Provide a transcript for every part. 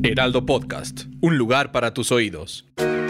Heraldo Podcast, un lugar para tus oídos.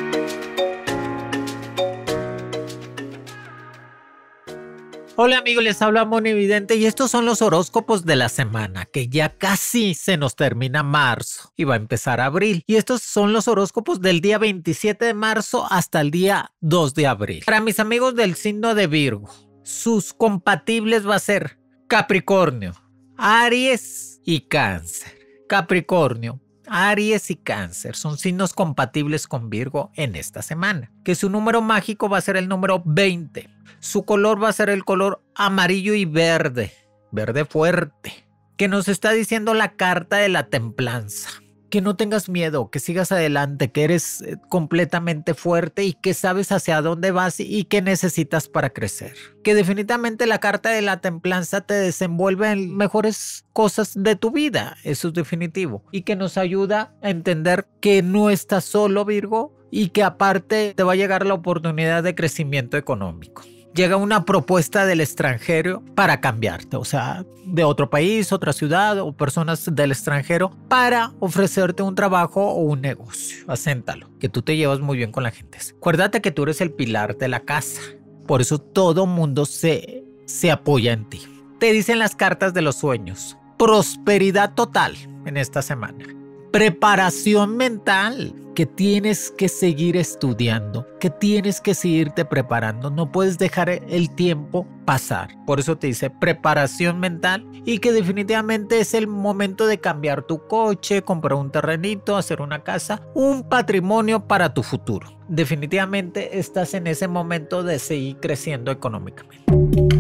Hola amigos, les habla Monividente y estos son los horóscopos de la semana, que ya casi se nos termina marzo y va a empezar abril. Y estos son los horóscopos del día 27 de marzo hasta el día 2 de abril. Para mis amigos del signo de Virgo, sus compatibles va a ser Capricornio, Aries y Cáncer. Capricornio, Aries y Cáncer son signos compatibles con Virgo en esta semana. Que su número mágico va a ser el número 20. Su color va a ser el color amarillo y verde, verde fuerte. Que nos está diciendo la carta de la templanza. Que no tengas miedo, que sigas adelante, que eres completamente fuerte y que sabes hacia dónde vas y qué necesitas para crecer. Que definitivamente la carta de la templanza te desenvuelve en mejores cosas de tu vida, eso es definitivo. Y que nos ayuda a entender que no estás solo, Virgo, y que aparte te va a llegar la oportunidad de crecimiento económico. Llega una propuesta del extranjero para cambiarte, o sea, de otro país, otra ciudad o personas del extranjero para ofrecerte un trabajo o un negocio. Acéntalo, que tú te llevas muy bien con la gente. Acuérdate que tú eres el pilar de la casa, por eso todo mundo se apoya en ti. Te dicen las cartas de los sueños, prosperidad total en esta semana. Preparación mental, que tienes que seguir estudiando, que tienes que seguirte preparando, no puedes dejar el tiempo pasar. Por eso te dice preparación mental y que definitivamente es el momento de cambiar tu coche, comprar un terrenito, hacer una casa, un patrimonio para tu futuro. Definitivamente estás en ese momento de seguir creciendo económicamente.